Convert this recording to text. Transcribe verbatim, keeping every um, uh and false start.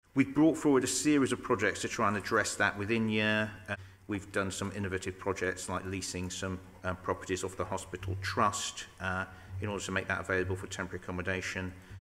We've brought forward a series of projects to try and address that within year. Uh, we've done some innovative projects like leasing some uh, properties off the hospital trust uh, in order to make that available for temporary accommodation.